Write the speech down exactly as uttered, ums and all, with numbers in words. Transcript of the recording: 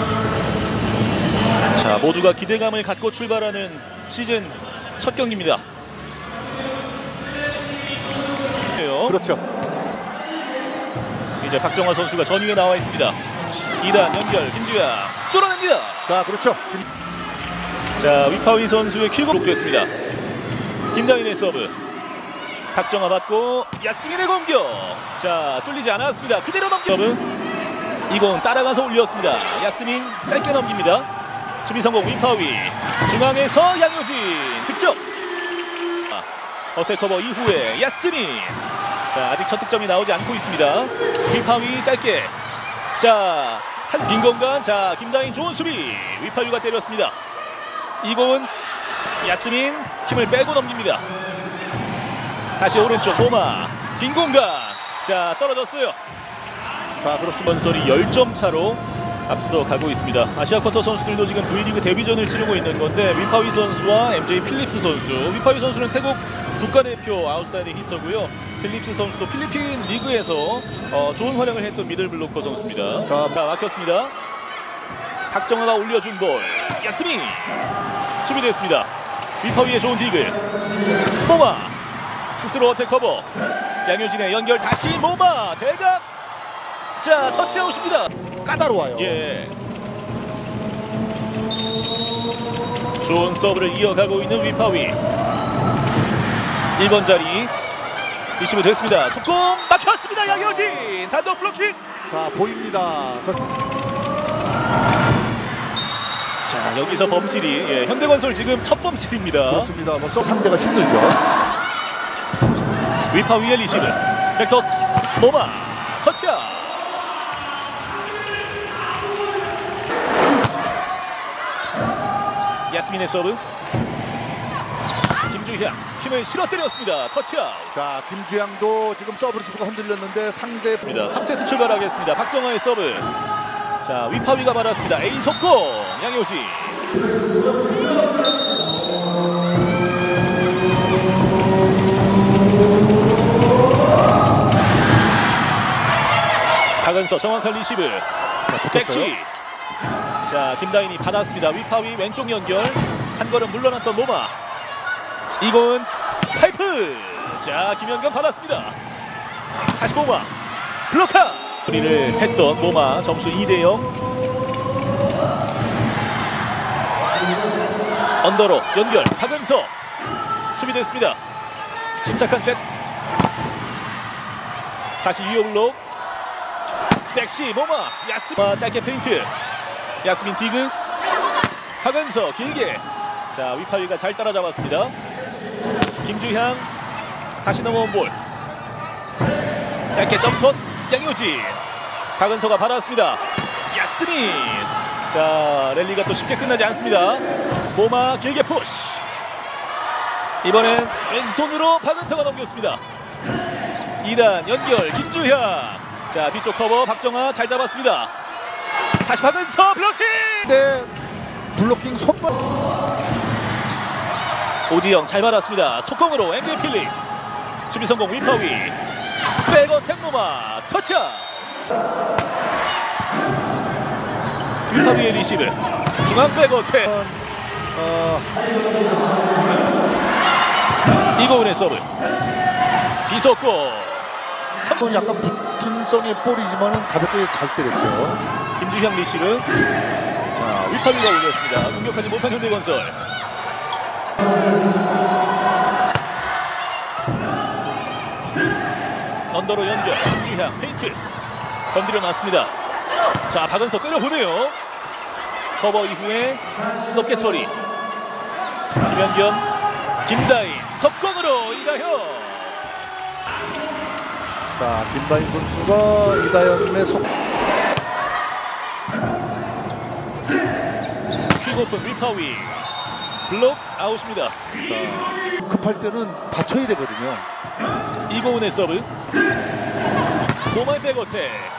자, 모두가 기대감을 갖고 출발하는 시즌 첫 경기입니다. 그렇죠. 이제 박정화 선수가 전위에 나와 있습니다. 이 단 연결 김주야 뚫어냅니다. 자, 그렇죠. 자, 위파위 선수의 킬고록됐습니다. 김다인의 서브. 박정화 받고 야스민의 공격. 자, 뚫리지 않았습니다. 그대로 넘기. 서브. 이공 따라가서 올렸습니다. 야스민 짧게 넘깁니다. 수비 성공 위파위. 중앙에서 양효진 득점. 어택 커버 이후에 야스민. 자, 아직 첫 득점이 나오지 않고 있습니다. 위파위 짧게. 자, 빈 공간. 자, 김다인 좋은 수비. 위파위가 때렸습니다. 이공은 야스민 힘을 빼고 넘깁니다. 다시 오른쪽 모마 빈 공간. 자, 떨어졌어요. 자, 그렇습니다. 건설이 십 점 차로 앞서 가고 있습니다. 아시아쿼터 선수들도 지금 V리그 데뷔전을 치르고 있는 건데 위파위 선수와 엠제이 필립스 선수. 위파위 선수는 태국 국가대표 아웃사이드 히터고요. 필립스 선수도 필리핀 리그에서 어, 좋은 활약을 했던 미들블로커 선수입니다. 자, 막혔습니다. 박정화가 올려준 볼. 야스민 수비됐습니다. 위파위의 좋은 디글. 모마 스스로 어택 커버. 양효진의 연결 다시 모마 대각. 자, 터치아웃입니다. 까다로워요. 예. 좋은 서브를 이어가고 있는 위파위. 일 번 자리 리시브 됐습니다. 속공 막혔습니다. 양효진 단독 블로킹. 자, 보입니다. 자, 여기서 범실이 예, 현대건설 지금 첫 범실입니다. 그렇습니다. 뭐 상대가 힘들죠. 위파위의 리시브. 백토스 모마 터치아웃. 야스민의 서브. 김주향 힘을 실어 때렸습니다. 터치아웃. 자, 김주향도 지금 서브 리시브가 흔들렸는데 상대 삼 세트 출발하겠습니다. 박정화의 서브. 자, 위파위가 받았습니다. A 속공 양효진. 박은서 정확한 리시브. 백시. 자, 김다인이 받았습니다. 위파위 왼쪽 연결. 한 걸음 물러났던 모마. 이건 파이프. 자, 김현경 받았습니다. 다시 모마. 블로카. 우리를 했던 모마. 점수 이 대 영. 언더로 연결. 박은서 수비됐습니다. 침착한 셋. 다시 위오블록. 백시 모마. 야스민 짧게 페인트. 야스민 디그. 박은서 길게. 자, 위파위가 잘 따라잡았습니다. 김주향 다시 넘어온 볼. 짧게 점토스 양효진. 박은서가 받았습니다. 야스민. 자, 랠리가 또 쉽게 끝나지 않습니다. 모마 길게 푸시. 이번엔 왼손으로 박은서가 넘겼습니다. 이 단 연결 김주향. 자, 뒤쪽 커버 박정화 잘 잡았습니다. 다시 박은서 블로킹. 네, 블로킹 손발. 오지영 잘 받았습니다. 속공으로 엠제이 필립스. 수비 성공 위파위. 백어택 모마 터치아웃. 위파위의 리시브. 중앙 백어택. 어... 이고은의 서브. 비속공. 삼 약간 붙은성의 볼이지만 가볍게 잘 때렸죠. 김주향 리시브. 자, 위파위가 올렸습니다. 공격하지 못한 현대건설. 언더로 연결. 김주향 페인트 건드려 놨습니다. 자, 박은서 때려보네요. 커버 이후에 높게 처리. 김현경 김다인 석공으로 이다현. 자, 김다인 선수가 이다현의 속. 퀵오픈 위파위. 블록 아웃입니다. 자, 급할 때는 받쳐야 되거든요. 이고은의 서브. 모마의 백어택.